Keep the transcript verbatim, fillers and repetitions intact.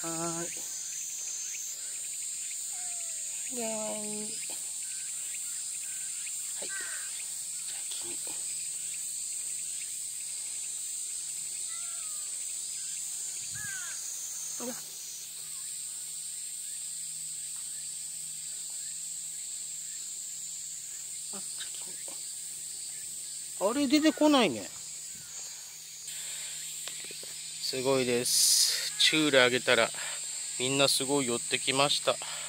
はーい。イェーイ。はい。じゃあ君。ほら。あ、じゃあ君。あれ出てこないね。すごいです。チュールあげたらみんなすごい寄ってきました。